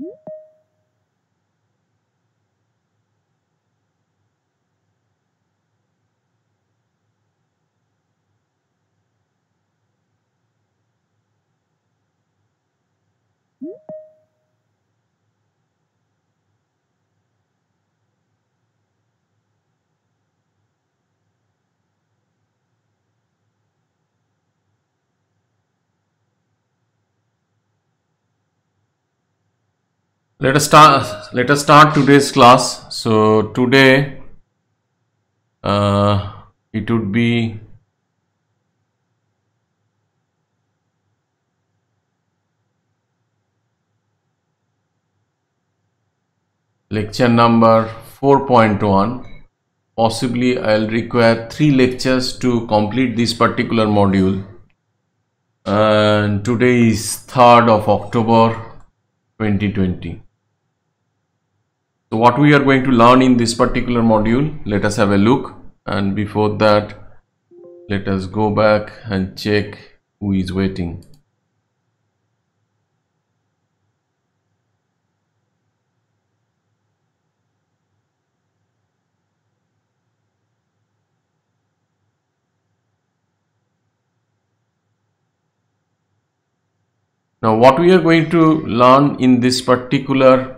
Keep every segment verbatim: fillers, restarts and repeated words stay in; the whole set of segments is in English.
Let us start. Let us start today's class. So today, uh, it would be lecture number four point one. Possibly, I'll require three lectures to complete this particular module. And today is third of October, twenty twenty. So what we are going to learn in this particular module, let us have a look. And before that, let us go back and check who is waiting. Now what we are going to learn in this particular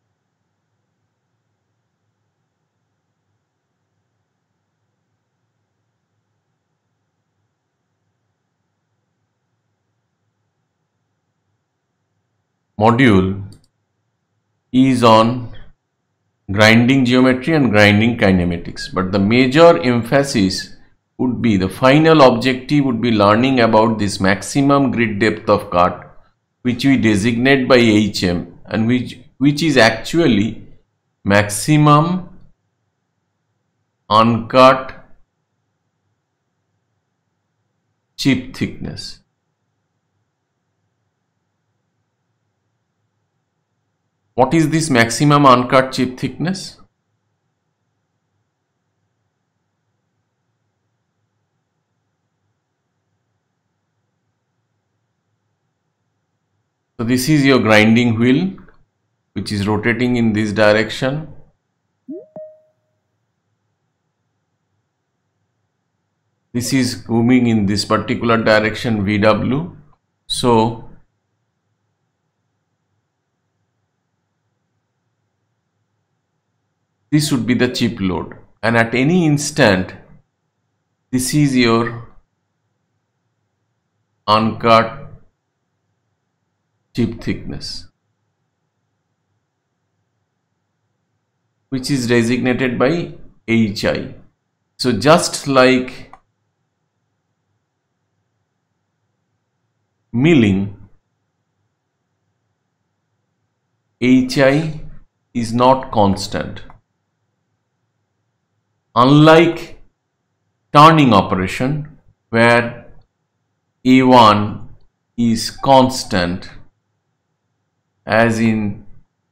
module is on grinding geometry and grinding kinematics, but the major emphasis would be, the final objective would be learning about this maximum grid depth of cut, which we designate by H M, and which which is actually maximum uncut chip thickness. What is this maximum uncut chip thickness? So this is your grinding wheel, which is rotating in this direction. This is moving in this particular direction, V W. So this would be the chip load, and at any instant, this is your uncut chip thickness, which is designated by H I. So just like milling, H I is not constant. Unlike turning operation, where A one is constant, as in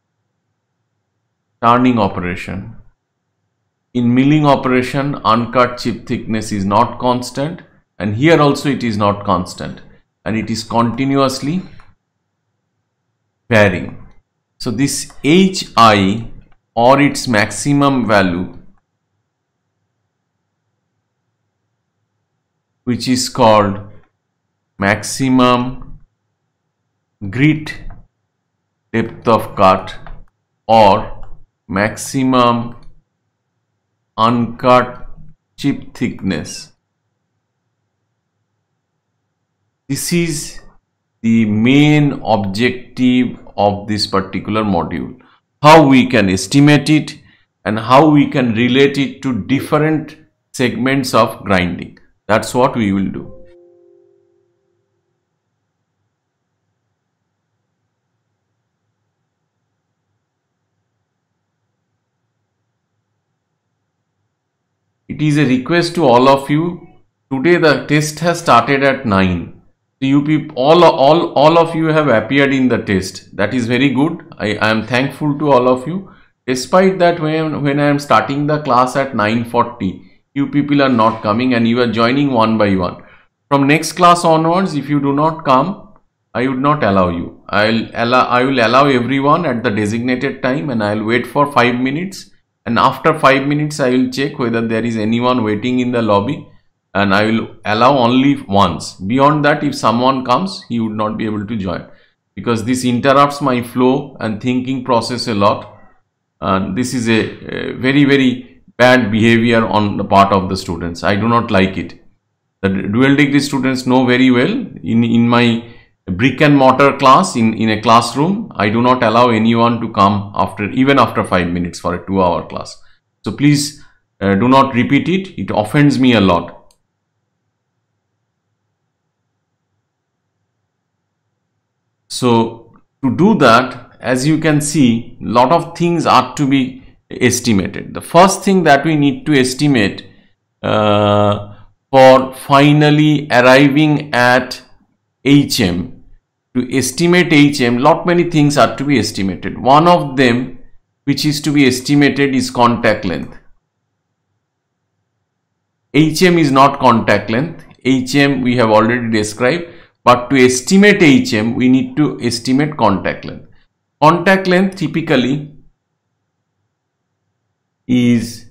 turning operation, in milling operation uncut chip thickness is not constant, and here also it is not constant, and it is continuously varying. So this H I, or its maximum value, which is called maximum grit depth of cut or maximum uncut chip thickness. This is the main objective of this particular module. How we can estimate it and how we can relate it to different segments of grinding. That's what we will do. It is a request to all of you. Today the test has started at nine. So you people, all, all, all of you have appeared in the test. That is very good. I, I am thankful to all of you. Despite that, when, when I am starting the class at nine forty, you people are not coming and you are joining one by one. From next class onwards, if you do not come, I would not allow you. I'll allow, I will allow everyone at the designated time, and I'll wait for five minutes. And after five minutes, I will check whether there is anyone waiting in the lobby, and I will allow only once. Beyond that, if someone comes, he would not be able to join, because this interrupts my flow and thinking process a lot. And this is a, a very, very bad behavior on the part of the students. I do not like it. The dual degree students know very well. In, in my brick and mortar class, in, in a classroom, I do not allow anyone to come after, even after five minutes for a two hour class. So please uh, do not repeat it. It offends me a lot. So to do that, as you can see, a lot of things are to be estimated. The first thing that we need to estimate uh, for finally arriving at H M, to estimate H M, lot many things are to be estimated. One of them which is to be estimated is contact length. H M is not contact length. H M we have already described, but to estimate H M we need to estimate contact length. Contact length typically is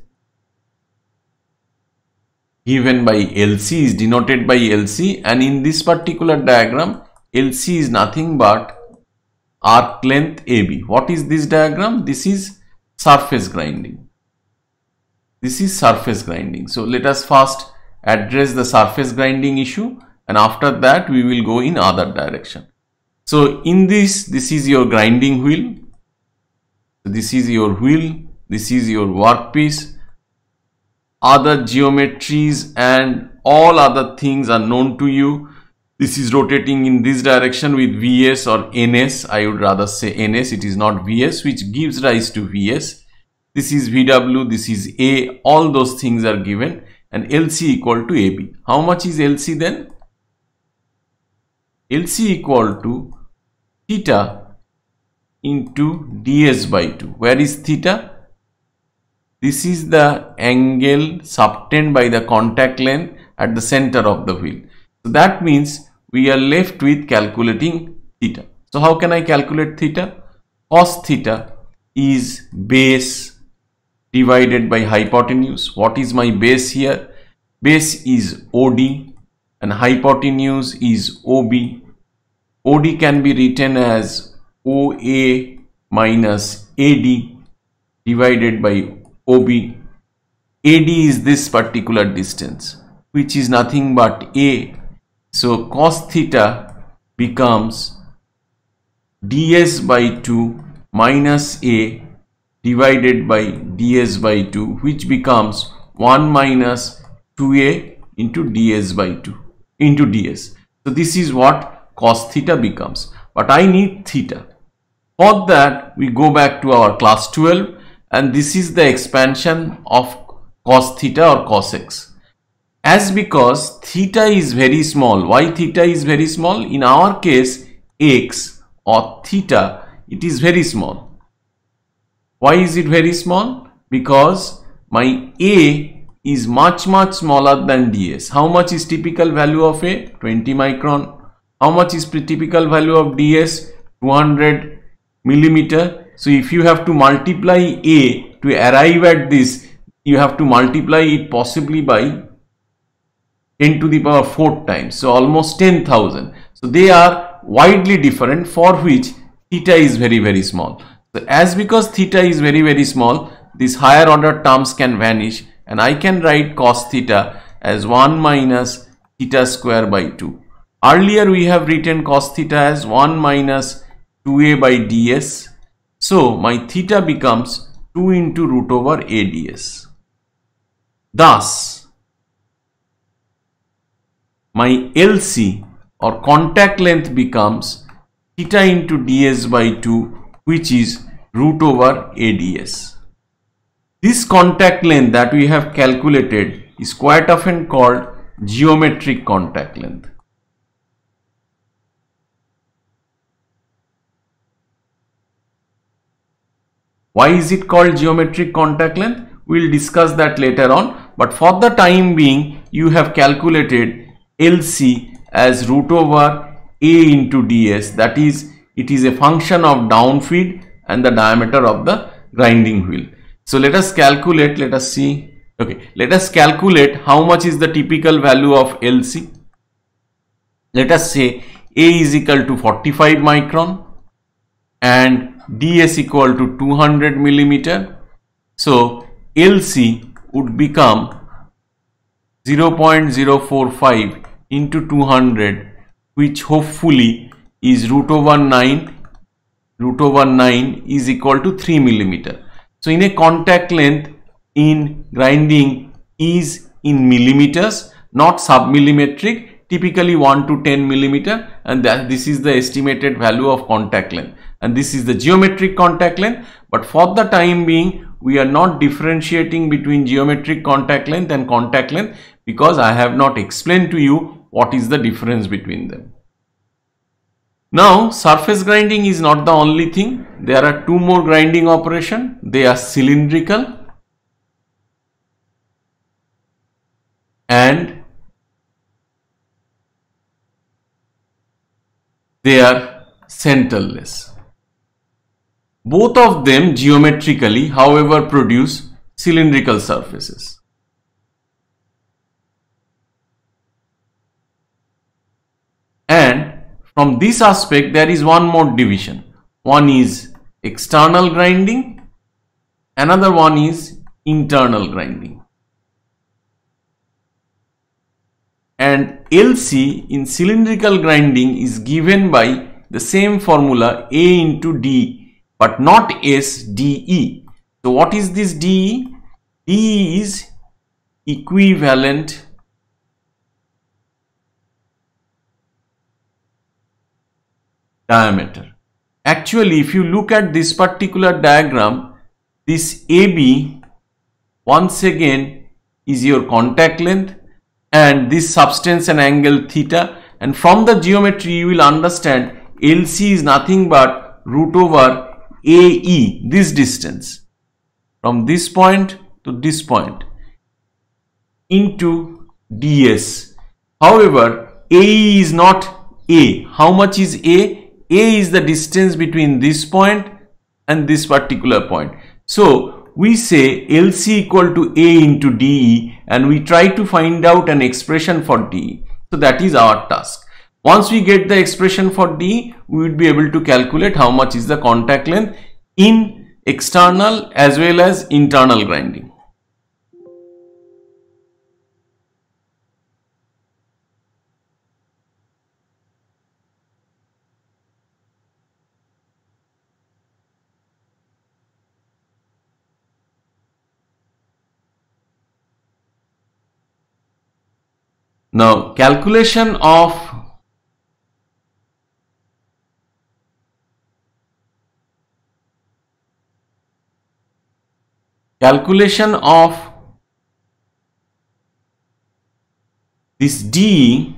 given by L C, is denoted by L C, and in this particular diagram L C is nothing but arc length A B. What is this diagram? This is surface grinding. This is surface grinding. So let us first address the surface grinding issue, and after that we will go in other direction. So in this, this is your grinding wheel. This is your wheel. This is your workpiece. Other geometries and all other things are known to you. This is rotating in this direction with V S or N S. I would rather say N S. It is not V S, which gives rise to V S. This is V W. This is A. All those things are given, and L C equal to A B. How much is L C then? L C equal to theta into D S by two. Where is theta? This is the angle subtended by the contact length at the center of the wheel. So that means we are left with calculating theta. So how can I calculate theta? Cos theta is base divided by hypotenuse. What is my base here? Base is O D and hypotenuse is O B. O D can be written as O A minus A D divided by O B. A D is this particular distance, which is nothing but A. So cos theta becomes D S by two minus A divided by D S by two, which becomes one minus two A into D S by two into D S. So this is what cos theta becomes. But I need theta. For that, we go back to our class twelve, and this is the expansion of cos theta or cos x. As because theta is very small. Why theta is very small? In our case, x or theta, it is very small. Why is it very small? Because my A is much much smaller than D S. How much is typical value of A? twenty micron. How much is typical value of D S? two hundred millimeter. So if you have to multiply A to arrive at this, you have to multiply it possibly by ten to the power four times. So almost ten thousand. So they are widely different, for which theta is very very small. So as because theta is very very small, these higher order terms can vanish, and I can write cos theta as one minus theta square by two. Earlier we have written cos theta as one minus two A by D S. So my theta becomes two into root over A D S. Thus, my L C or contact length becomes theta into D S by two, which is root over A D S. This contact length that we have calculated is quite often called geometric contact length. Why is it called geometric contact length? We will discuss that later on, but for the time being, you have calculated L C as root over A into ds, that is, it is a function of downfeed and the diameter of the grinding wheel. So let us calculate, let us see, okay, let us calculate how much is the typical value of L C. Let us say A is equal to forty-five micron and ds equal to two hundred millimeter. So L C would become zero point zero four five into two hundred, which hopefully is root over nine. Root over nine is equal to three millimeter. So in a contact length in grinding is in millimeters, not submillimetric, typically one to ten millimeter, and that this is the estimated value of contact length, and this is the geometric contact length. But for the time being, we are not differentiating between geometric contact length and contact length because I have not explained to you what is the difference between them. Now, surface grinding is not the only thing. There are two more grinding operations. They are cylindrical and they are centerless. Both of them geometrically, however, produce cylindrical surfaces. And from this aspect, there is one more division. One is external grinding, another one is internal grinding. And L C in cylindrical grinding is given by the same formula A into D, but not S, D E. So what is this D E? D E is equivalent diameter. Actually, if you look at this particular diagram, this A B once again is your contact length and this substance and angle theta, and from the geometry you will understand L C is nothing but root over A E, this distance from this point to this point, into D S. However, A E is not A. How much is A? A is the distance between this point and this particular point. So we say L C equal to A into D E, and we try to find out an expression for D E. So that is our task. Once we get the expression for D E, we would be able to calculate how much is the contact length in external as well as internal grinding. Now, calculation of calculation of this D E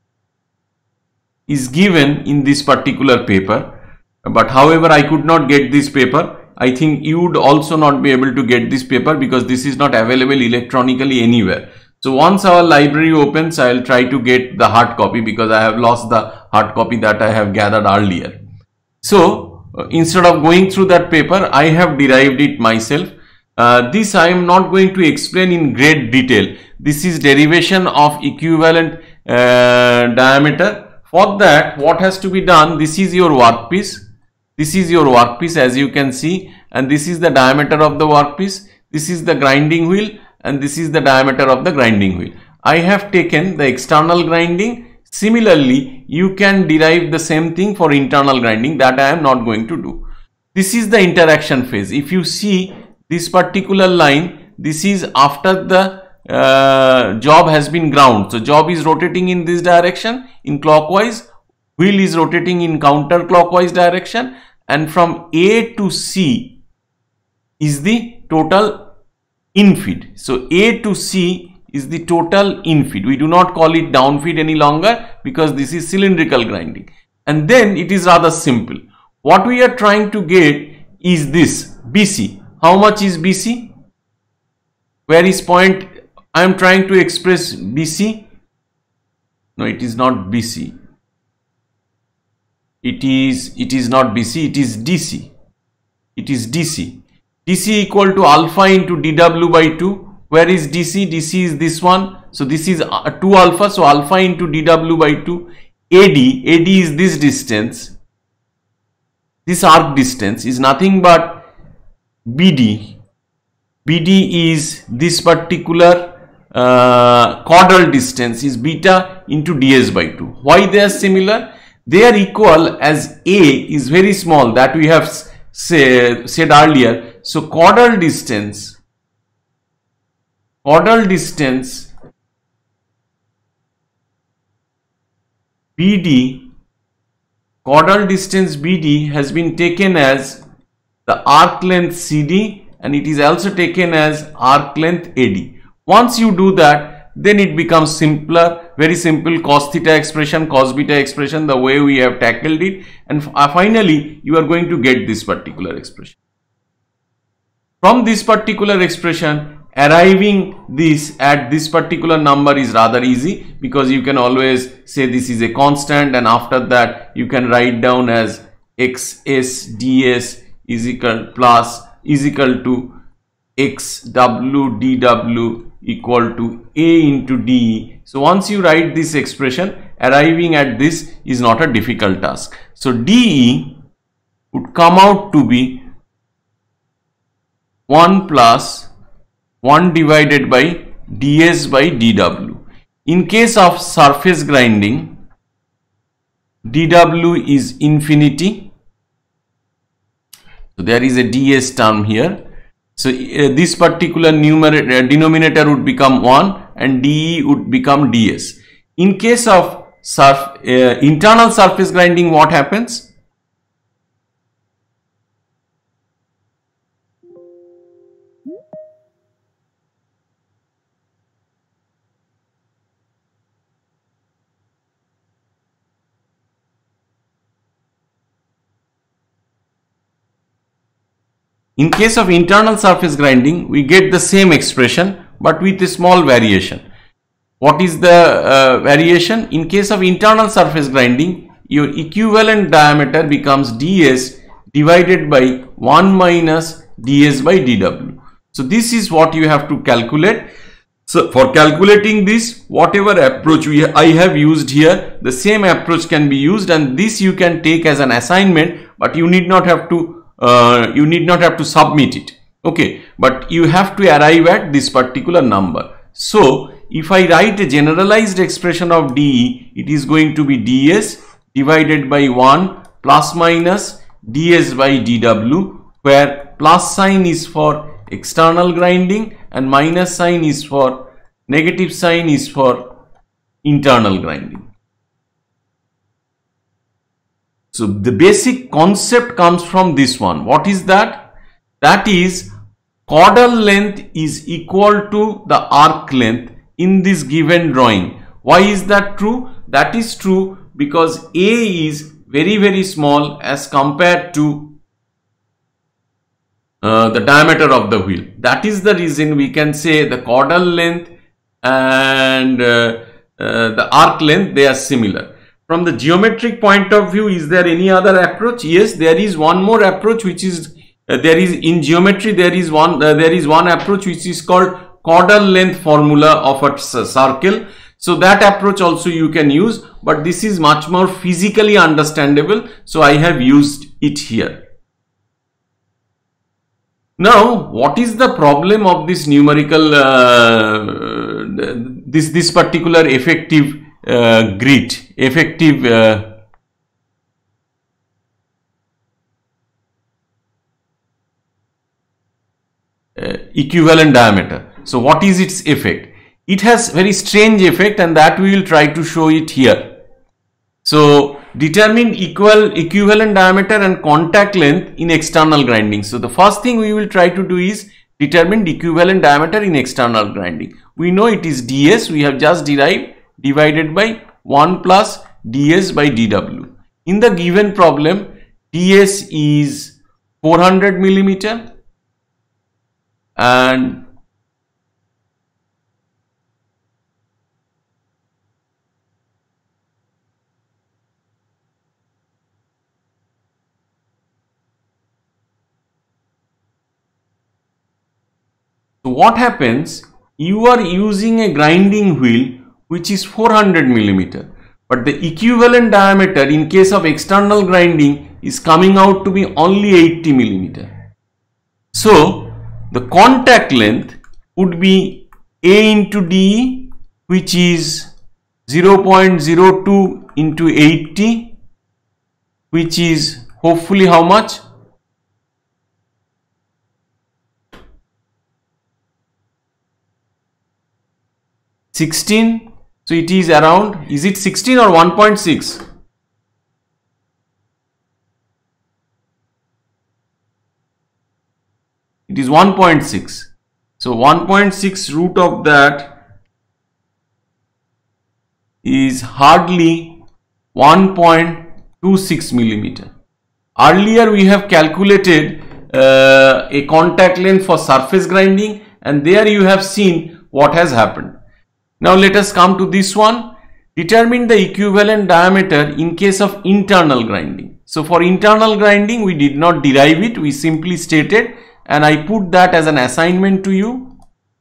is given in this particular paper, but however I could not get this paper. I think you would also not be able to get this paper because this is not available electronically anywhere. So once our library opens, I will try to get the hard copy because I have lost the hard copy that I have gathered earlier. So uh, instead of going through that paper, I have derived it myself. Uh, this I am not going to explain in great detail. This is derivation of equivalent uh, diameter. For that, what has to be done? This is your workpiece. This is your workpiece, as you can see, and this is the diameter of the workpiece. This is the grinding wheel, and this is the diameter of the grinding wheel. I have taken the external grinding. Similarly, you can derive the same thing for internal grinding, that I am not going to do. This is the interaction phase. If you see this particular line, this is after the uh, job has been ground. So job is rotating in this direction in clockwise, wheel is rotating in counterclockwise direction, and from A to C is the total infeed. So A to C is the total infeed. We do not call it downfeed any longer because this is cylindrical grinding. And then it is rather simple. What we are trying to get is this B C. How much is B C? Where is point? I am trying to express B C. No, it is not B C. it is it is not B C, it is D C. It is D C. D C equal to alpha into D W by two. Where is D C? D C is this one. So this is two alpha. So alpha into D W by two. A D, A D is this distance. This arc distance is nothing but B D. B D is this particular uh, caudal distance is beta into D S by two. Why they are similar? They are equal as A is very small, that we have say, said earlier. So caudal distance, caudal distance B D, caudal distance B D has been taken as the arc length C D, and it is also taken as arc length A D. Once you do that, then it becomes simpler, very simple cos theta expression, cos beta expression, the way we have tackled it, and finally you are going to get this particular expression. From this particular expression, arriving this at this particular number is rather easy, because you can always say this is a constant, and after that you can write down as xs ds is equal plus is equal to xw dw equal to a into de. So once you write this expression, arriving at this is not a difficult task. So de would come out to be one plus one divided by ds by dw. In case of surface grinding, dw is infinity, so there is a ds term here. So uh, this particular numerator uh, denominator would become one and de would become ds. In case of surf, uh, internal surface grinding, what happens? In case of internal surface grinding, we get the same expression but with a small variation. What is the uh, variation? In case of internal surface grinding, your equivalent diameter becomes ds divided by one minus ds by dw. So this is what you have to calculate. So for calculating this, whatever approach we I have used here, the same approach can be used, and this you can take as an assignment, but you need not have to Uh, you need not have to submit it, okay, but you have to arrive at this particular number. So if I write a generalized expression of de, it is going to be ds divided by one plus minus ds by dw, where plus sign is for external grinding and minus sign is for negative sign is for internal grinding. So the basic concept comes from this one. What is that? That is, caudal length is equal to the arc length in this given drawing. Why is that true? That is true because A is very very small as compared to uh, the diameter of the wheel. That is the reason we can say the caudal length and uh, uh, the arc length, they are similar. From the geometric point of view, is there any other approach? Yes, there is one more approach, which is uh, there is in geometry there is one uh, there is one approach which is called caudal length formula of a circle. So that approach also you can use, but this is much more physically understandable, so I have used it here. Now, what is the problem of this numerical uh, this this particular effective Uh, grid, effective uh, uh, equivalent diameter? So what is its effect? It has very strange effect, and that we will try to show it here. So determine equal equivalent diameter and contact length in external grinding. So the first thing we will try to do is determine the equivalent diameter in external grinding. We know it is ds, we have just derived, divided by one plus ds by dw. In the given problem, ds is four hundred millimeter and So what happens? You are using a grinding wheel which is four hundred millimeter, but the equivalent diameter in case of external grinding is coming out to be only eighty millimeter. So the contact length would be A into D, which is zero point zero two into eighty, which is hopefully how much? sixteen. So it is around, is it sixteen or one point six? It is one point six. So one point six root of that is hardly one point two six millimeter. Earlier we have calculated uh, a contact length for surface grinding, and there you have seen what has happened. Now let us come to this one. Determine the equivalent diameter in case of internal grinding. So for internal grinding we did not derive it, we simply stated, and I put that as an assignment to you.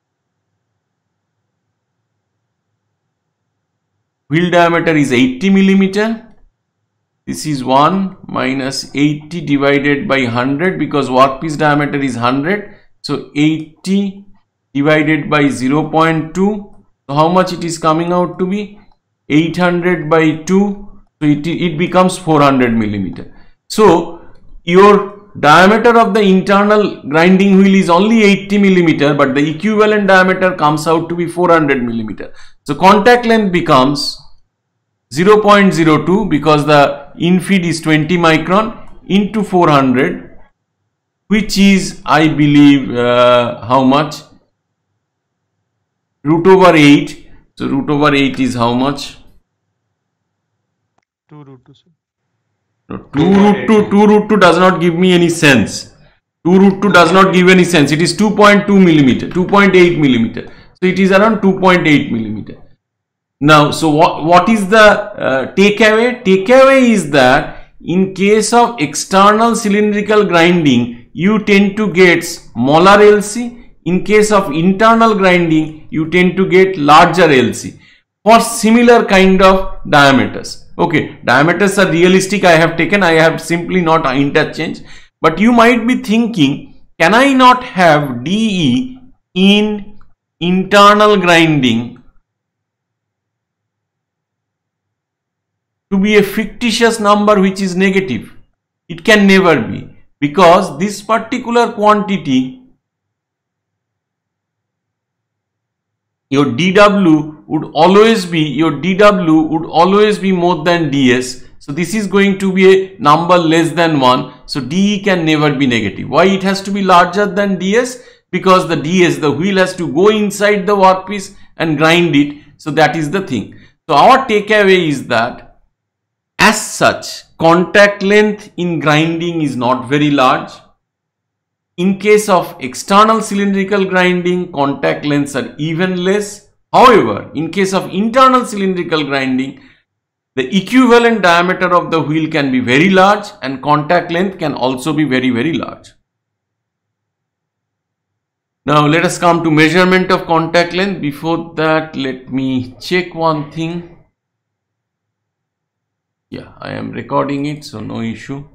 Wheel diameter is eighty millimeter. This is one minus eighty divided by one hundred, because workpiece diameter is one hundred. So eighty divided by zero point two. So how much it is coming out to be? eight hundred by two. So it, it becomes four hundred millimeter. So your diameter of the internal grinding wheel is only eighty millimeter, but the equivalent diameter comes out to be four hundred millimeter. So contact length becomes zero point zero two, because the infeed is twenty micron, into four hundred, which is, I believe, uh, how much? Root over eight. So root over eight is how much? two root two, sir. No, two root two, two root two does not give me any sense. two root two does not give any sense. It is two point two millimeter, two point eight millimeter. So it is around two point eight millimeter. Now, so what, what is the uh, takeaway? Takeaway is that in case of external cylindrical grinding, you tend to get smaller L C. In case of internal grinding, you tend to get larger L C for similar kind of diameters. Okay, diameters are realistic. I have taken, I have simply not interchanged. But you might be thinking, can I not have D E in internal grinding to be a fictitious number which is negative? It can never be, because this particular quantity, your D W would always be, your D W would always be more than D S. So this is going to be a number less than one. So D E can never be negative. Why it has to be larger than D S? Because the D S, the wheel has to go inside the workpiece and grind it. So that is the thing. So our takeaway is that as such, contact length in grinding is not very large. In case of external cylindrical grinding, contact lengths are even less. However, in case of internal cylindrical grinding, the equivalent diameter of the wheel can be very large and contact length can also be very, very large. Now let us come to measurement of contact length. Before that, let me check one thing. Yeah, I am recording it, so no issue.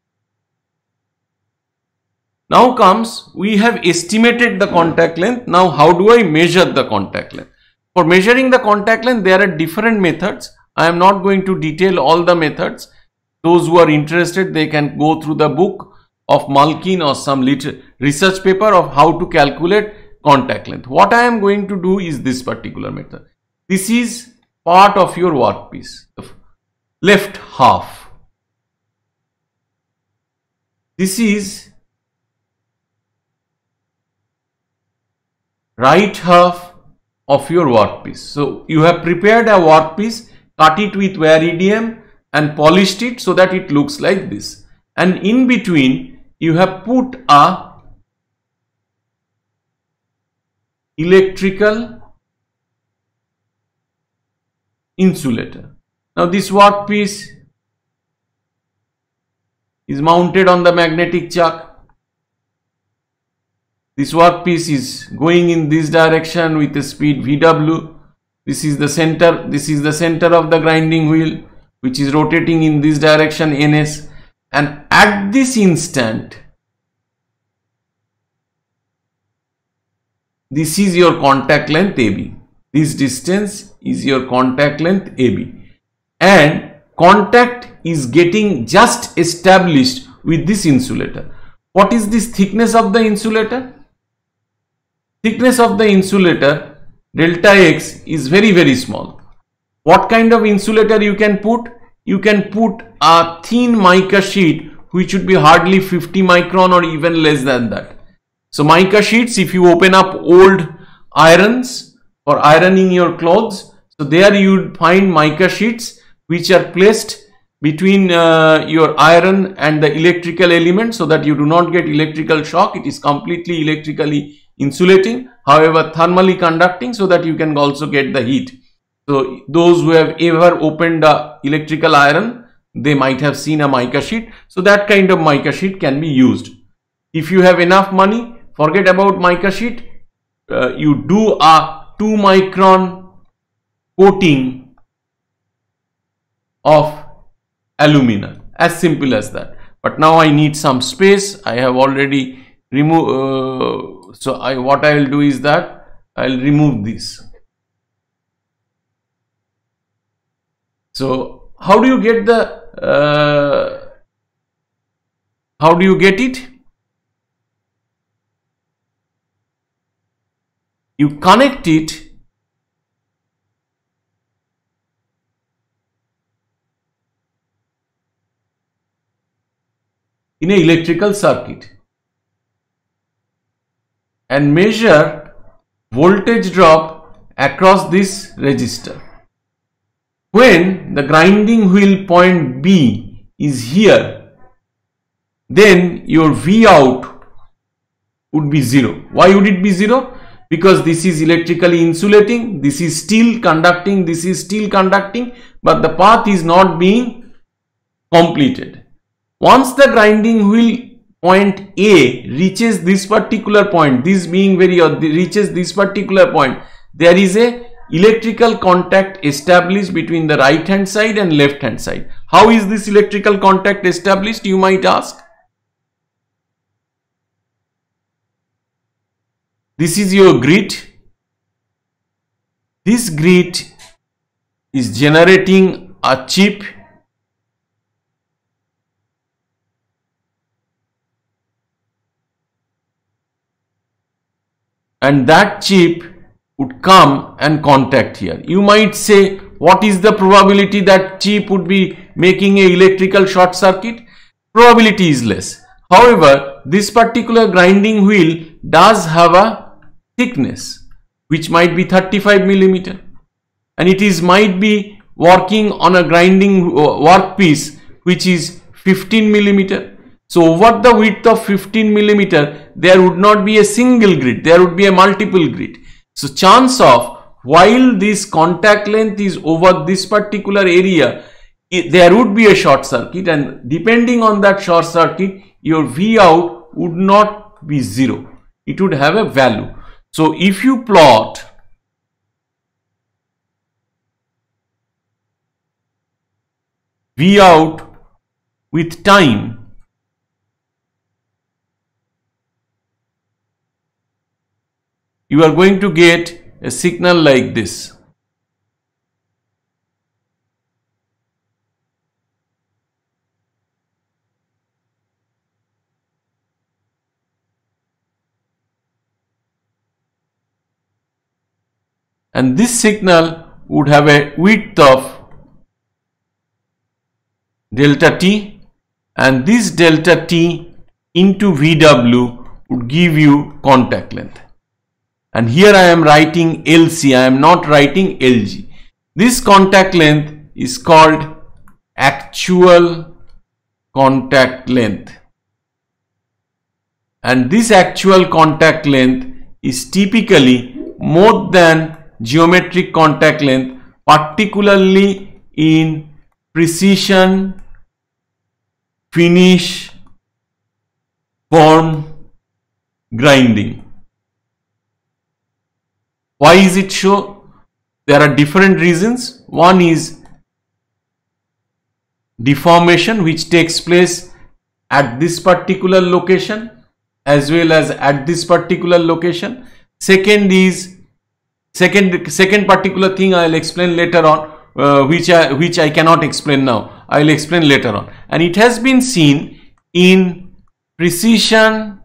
Now comes, we have estimated the contact length. Now how do I measure the contact length? For measuring the contact length, there are different methods. I am not going to detail all the methods. Those who are interested, they can go through the book of Malkin or some research paper of how to calculate contact length. What I am going to do is this particular method. This is part of your workpiece, the left half. This is right half of your workpiece. So you have prepared a workpiece, cut it with Veridium and polished it so that it looks like this. And in between you have put a electrical insulator. Now this workpiece is mounted on the magnetic chuck. This workpiece is going in this direction with a speed V W. This is the center, this is the center of the grinding wheel, which is rotating in this direction, N S. And at this instant, this is your contact length A B. This distance is your contact length A B. And contact is getting just established with this insulator. What is this thickness of the insulator? Thickness of the insulator, delta X, is very very small. What kind of insulator you can put? You can put a thin mica sheet which would be hardly fifty micron or even less than that. So mica sheets, if you open up old irons for ironing your clothes, so there you would find mica sheets which are placed between uh, your iron and the electrical element so that you do not get electrical shock. It is completely electrically insulating, however thermally conducting, so that you can also get the heat. So those who have ever opened a electrical iron, they might have seen a mica sheet. So that kind of mica sheet can be used. If you have enough money, forget about mica sheet. Uh, you do a two micron coating of alumina, as simple as that. But now I need some space. I have already removed. Uh, so I what I will do is that I will remove this. So how do you get the uh, how do you get it? You connect it in an electrical circuit and measure voltage drop across this resistor. When the grinding wheel point B is here, then your V out would be zero. Why would it be zero? Because this is electrically insulating, this is still conducting, this is still conducting, but the path is not being completed. Once the grinding wheel point A reaches this particular point, this being very odd, reaches this particular point, there is a electrical contact established between the right hand side and left hand side. How is this electrical contact established, you might ask? This is your grid. This grid is generating a chip and that chip would come and contact here. You might say, what is the probability that chip would be making a electrical short circuit? Probability is less. However, this particular grinding wheel does have a thickness which might be thirty-five millimeter, and it is might be working on a grinding workpiece which is fifteen millimeter. So over the width of fifteen millimeter, there would not be a single grid, there would be a multiple grid. So chance of, while this contact length is over this particular area, it, there would be a short circuit, and depending on that short circuit, your V out would not be zero. It would have a value. So if you plot V out with time, you are going to get a signal like this. And this signal would have a width of delta T, and this delta T into V W would give you contact length. And here I am writing L C, I am not writing L G. This contact length is called actual contact length. And this actual contact length is typically more than geometric contact length, particularly in precision, finish, form, grinding. Why is it so? There are different reasons. One is deformation, which takes place at this particular location as well as at this particular location. Second is second second particular thing I'll explain later on, uh, which I which I cannot explain now. I'll explain later on. And it has been seen in precision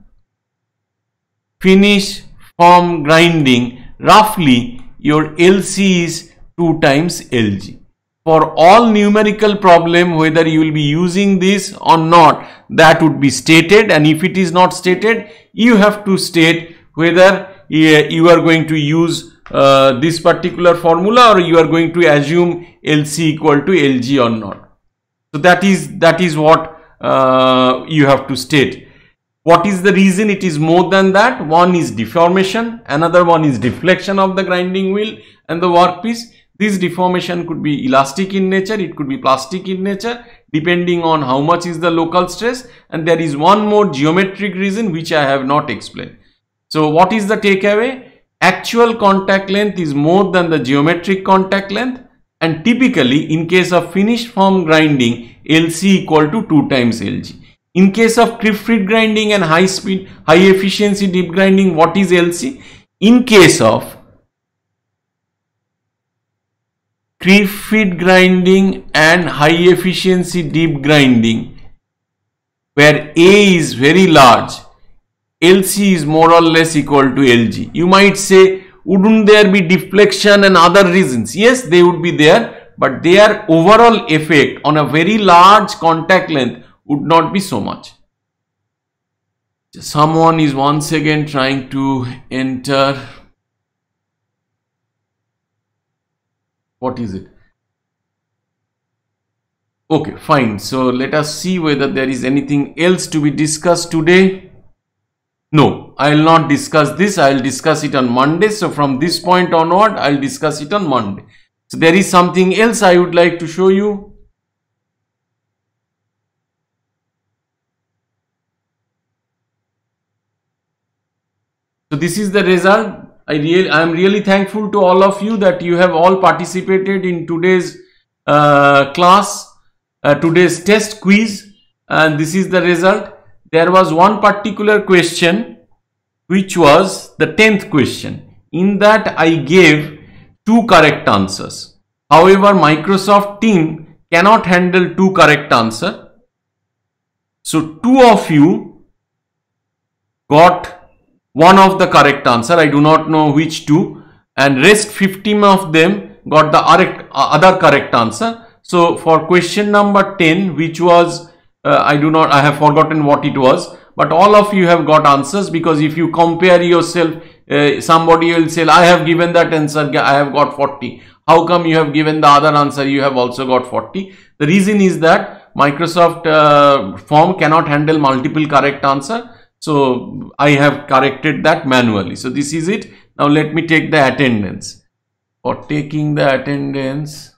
finish form grinding, roughly your L C is two times L G. For all numerical problem, whether you will be using this or not, that would be stated, and if it is not stated, you have to state whether you are going to use uh, this particular formula or you are going to assume L C equal to L G or not. So that is that is what uh, you have to state. What is the reason it is more than that? One is deformation, another one is deflection of the grinding wheel and the workpiece. This deformation could be elastic in nature, it could be plastic in nature, depending on how much is the local stress. And there is one more geometric reason which I have not explained. So what is the takeaway? Actual contact length is more than the geometric contact length, and typically in case of finished form grinding, L C equal to two times L G. In case of creep feed grinding and high speed, high efficiency deep grinding, what is L C? In case of creep feed grinding and high efficiency deep grinding, where A is very large, L C is more or less equal to L G. You might say, wouldn't there be deflection and other reasons? Yes, they would be there, but their overall effect on a very large contact length would not be so much. Someone is once again trying to enter. What is it? Okay, fine. So let us see whether there is anything else to be discussed today. No, I will not discuss this. I will discuss it on Monday. So from this point onward, I will discuss it on Monday. So there is something else I would like to show you. So this is the result. I really, I am really thankful to all of you that you have all participated in today's uh, class, uh, today's test quiz, and this is the result. There was one particular question which was the tenth question. In that I gave two correct answers. However, Microsoft team cannot handle two correct answers. So two of you got one of the correct answer. I do not know which two, and rest fifteen of them got the other correct answer. So for question number ten, which was uh, I do not I have forgotten what it was, but all of you have got answers, because if you compare yourself, uh, somebody will say, I have given that answer, I have got forty. How come you have given the other answer, you have also got forty? The reason is that Microsoft uh, form cannot handle multiple correct answer. So I have corrected that manually. So this is it. Now let me take the attendance. For taking the attendance,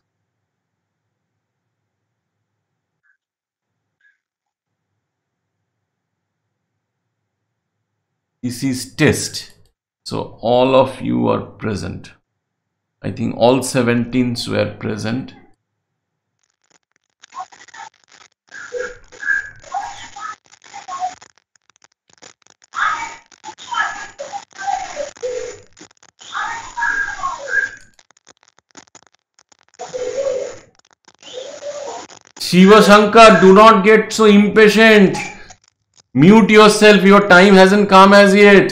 this is test. So all of you are present. I think all seventeens were present. Shiva Shankar, do not get so impatient. Mute yourself, your time hasn't come as yet.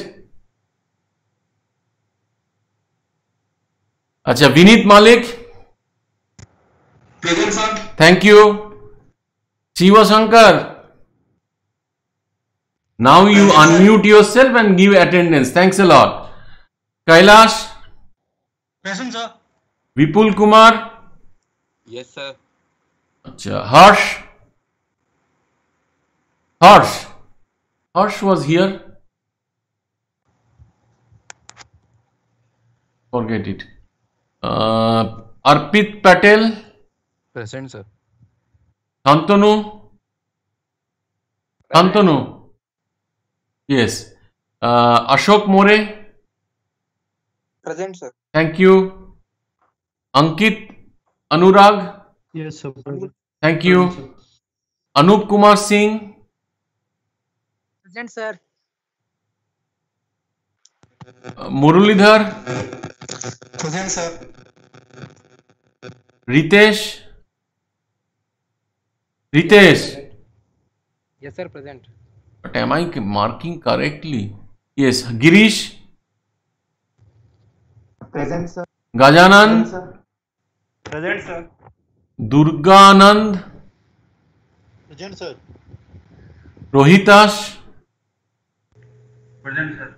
Acha, Vinit Malik. Present, sir. Thank you. Shiva Shankar. Now you unmute yourself and give attendance. Thanks a lot. Kailash. Present, sir. Vipul Kumar. Yes, sir. Acha, Harsh. Harsh. Harsh was here. Forget it. Uh, Arpit Patel. Present, sir. Shantanu. Shantanu. Yes. Uh, Ashok More. Present, sir. Thank you. Ankit, Anurag. Yes, sir. Present. Thank you. Present, sir. Anup Kumar Singh. Present, sir. uh, Muralidhar. Present, sir. Ritesh. Ritesh. Yes, sir. Present. But am I marking correctly? Yes. Girish. Present, sir. Gajanan. Present, sir. Durganand. Present, sir. Rohitash. Present, sir.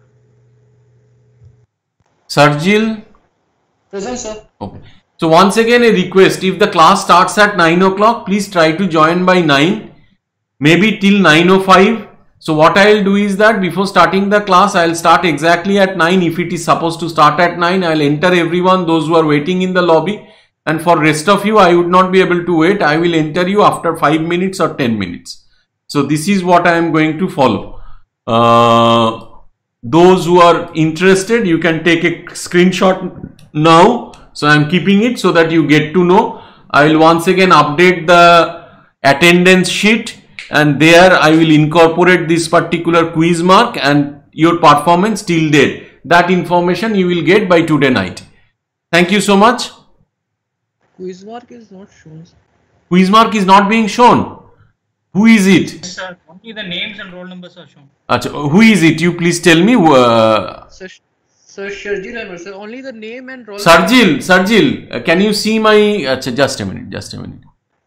Sarjil. Present, sir. Okay. So once again a request, if the class starts at nine o'clock, please try to join by nine, maybe till nine oh five. So what I will do is that before starting the class, I will start exactly at nine. If it is supposed to start at nine, I will enter everyone, those who are waiting in the lobby. And for rest of you, I would not be able to wait. I will enter you after five minutes or ten minutes. So this is what I am going to follow. Uh, those who are interested, you can take a screenshot now. So I am keeping it so that you get to know. I will once again update the attendance sheet, and there I will incorporate this particular quiz mark and your performance till date. That information you will get by today night. Thank you so much. Quiz mark is not shown. Quiz mark is not being shown. Who is it? Yes, sir. Only the names and roll numbers are shown. Achha, who is it? You please tell me. Uh, Sir, Sir Sharjil Ahmed, sir. Only the name and roll. Sarjil, Sarjil, uh, can you see my... Achha, just a minute, just a minute.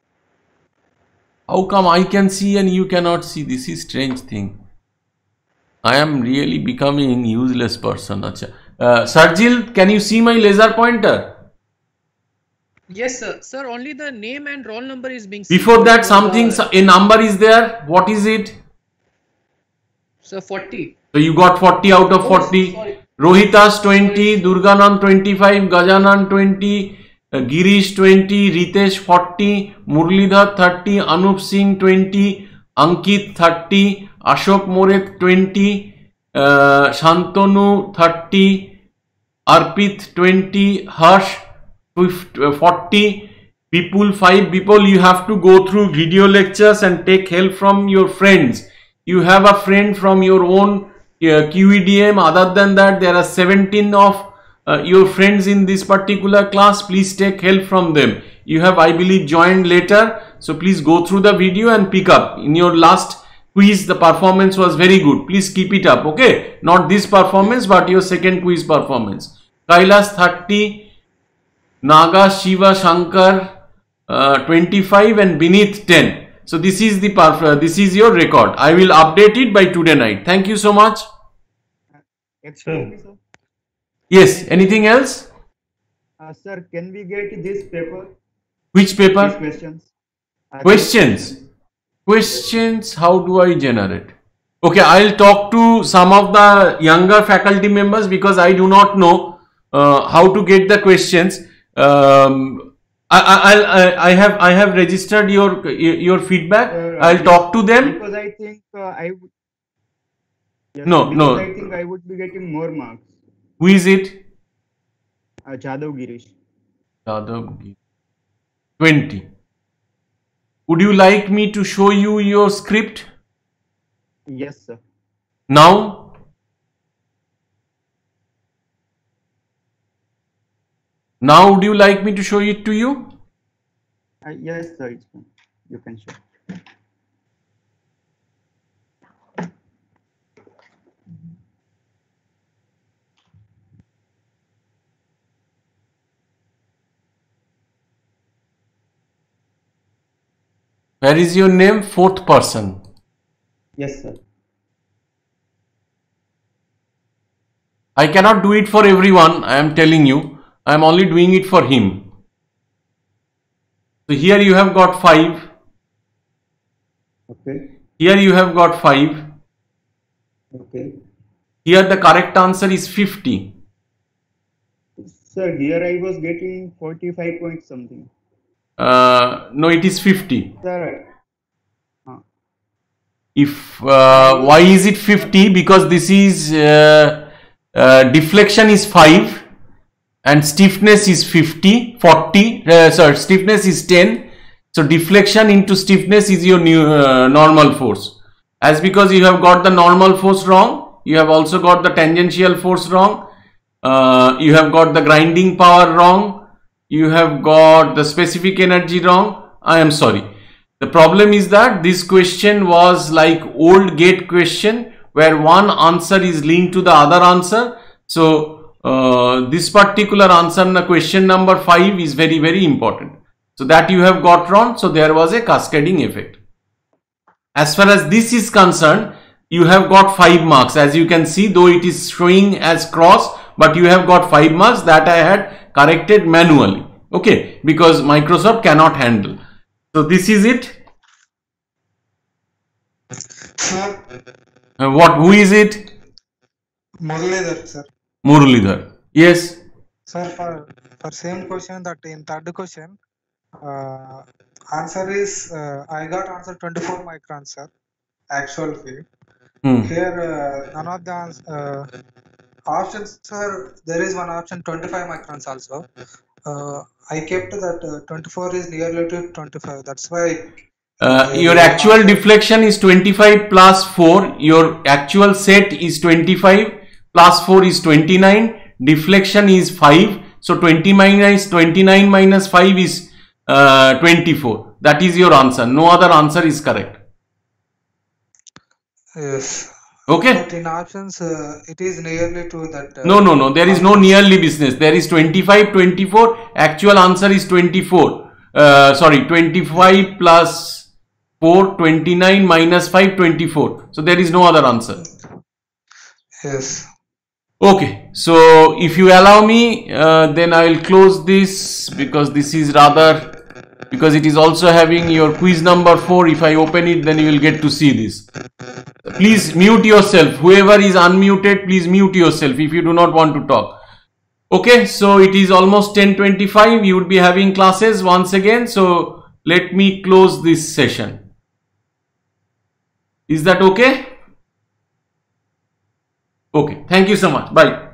How come I can see and you cannot see? This is strange thing. I am really becoming useless person. Achha. Uh, Sarjil, can you see my laser pointer? Yes, sir. Sir, only the name and roll number is being seen. Before that, something, a number is there. What is it? Sir, forty. So you got forty out of Oh, forty. sorry. Rohitas twenty, Durganand twenty-five, Gajanan twenty, uh, Girish twenty, Ritesh forty, Muralidhar thirty, Anup Singh twenty, Ankit thirty, Ashok Moret twenty, uh, Shantanu thirty, Arpit twenty, Harsh forty, people five people. You have to go through video lectures and take help from your friends. You have a friend from your own uh, Q E D M. Other than that, there are seventeen of uh, your friends in this particular class. Please take help from them. You have, I believe, joined later. So please go through the video and pick up. In your last quiz, the performance was very good. Please keep it up. Okay. Not this performance, but your second quiz performance. Kailas thirty. Naga, Shiva, Shankar uh, twenty-five and Beneath ten. So this is the uh, this is your record. I will update it by today night. Thank you so much. Excuse me, sir. Yes. Anything else? Uh, sir, can we get this paper? Which paper? These questions. Uh, Questions. Questions. How do I generate? Okay, I'll talk to some of the younger faculty members because I do not know uh, how to get the questions. Um, I, I, I, I have I have registered your your feedback. Uh, I'll talk to them. Because I think uh, I would. Yes, No, because no. I think I would be getting more marks. Who is it? Uh, Jadhav Girish. Yadav. twenty. Would you like me to show you your script Yes, sir. now? Now, would you like me to show it to you? Uh, yes, sir. It's fine. You can show. Where is your name? Fourth person. Yes, sir. I cannot do it for everyone. I am telling you. I am only doing it for him. So here you have got five. Okay. Here you have got five. Okay. Here the correct answer is fifty. Sir, here I was getting forty-five point something. Uh, no, it is fifty. Sir. Uh, If uh, why is it fifty? Because this is uh, uh, deflection is five and stiffness is fifty, forty, uh, sorry, stiffness is ten. So deflection into stiffness is your new uh, normal force. As because you have got the normal force wrong, you have also got the tangential force wrong, uh, you have got the grinding power wrong, you have got the specific energy wrong. I am sorry. The problem is that this question was like old gate question where one answer is linked to the other answer. So uh, this particular answer in question number five is very very important. So that you have got wrong. So there was a cascading effect. As far as this is concerned, you have got five marks. As you can see, though it is showing as cross, but you have got five marks that I had corrected manually. Okay, because Microsoft cannot handle. So this is it. Sir, Uh, what? Who is it? Muralidhar, sir. Muralidhar. Yes. Sir, for, for same question that in third question, uh, answer is, uh, I got answer twenty-four microns, sir. Actual field. Hmm. Here, uh, none of the ans- uh, options, sir, there is one option twenty-five microns also. Uh, I kept that uh, twenty-four is nearly to twenty-five. That's why Uh, your actual deflection is twenty-five plus four. Your actual set is twenty-five plus four is twenty-nine. Deflection is five. So twenty minus twenty-nine minus five is uh, twenty-four. That is your answer. No other answer is correct. yes. Okay. But in options, uh, it is nearly to that. Uh, No, no, no. There is no nearly business. There is twenty-five, twenty-four. Actual answer is twenty-four. Uh, sorry, twenty-five plus four, twenty-nine minus five, twenty-four. So there is no other answer. Yes. Okay. So if you allow me, uh, then I will close this because this is rather, because it is also having your quiz number four. If I open it, then you will get to see this. Please mute yourself. Whoever is unmuted, please mute yourself if you do not want to talk. Okay. So it is almost ten twenty-five. You would be having classes once again. So let me close this session. Is that okay? Okay. Thank you so much. Bye.